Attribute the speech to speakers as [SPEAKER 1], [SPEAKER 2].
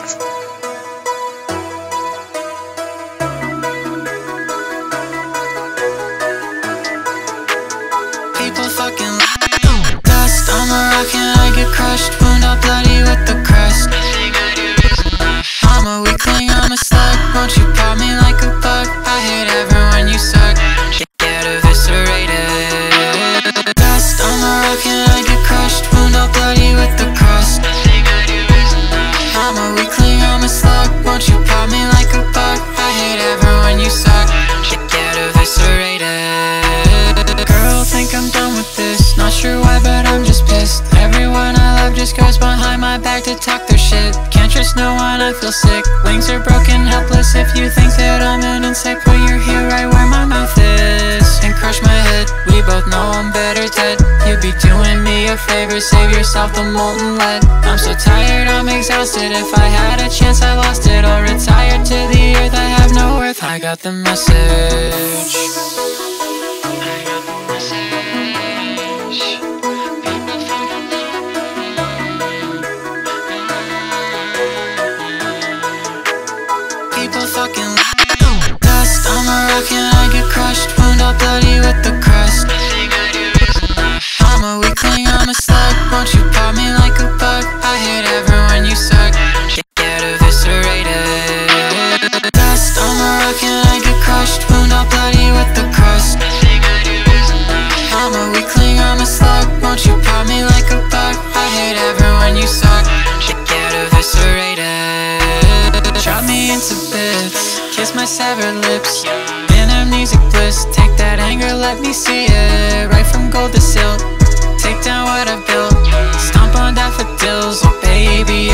[SPEAKER 1] People fucking dust on the rock and I get crushed, wound up bloody with the crust. I'm a weakling, I'm a slug, won't you pop me like a bug? I hate everyone, you suck, get eviscerated. Dust on the rock and I get crushed, wound up bloody with the crust. I'm a weakling, I'm a slug, won't you pop me like a bug? I hate everyone, you suck, get eviscerated. Girl, think I'm done with this, not sure why but I'm just pissed. Everyone I love just goes behind my back to talk their shit. Can't trust no one, I feel sick, wings are broken, helpless. If you think that I'm an insect, well you're here right where my mouth is, and crush my head. We both know I'm better dead. You'd be doing me a favor, save yourself the molten lead. I'm so tired, I'm exhausted, if I had a chance I lost it. I'll retire to the earth, I have no worth. I got the message. People fucking dust on the rock and I get crushed, wound up bloody with the crust. I'm a weakling, I'm a slug, won't you pop me like a bug? I hate everyone, you suck, get eviscerated. Dust on the rock and I get crushed, wound up bloody with the crust. I'm a weakling, I'm a slug, won't you pop me like a bug? I hate everyone, you suck, get eviscerated. Chop me into bits, kiss my severed lips, in amnesic bliss. Take that anger, let me see it, right from gold to silk. Take down what I built, stomp on daffodils. Oh baby,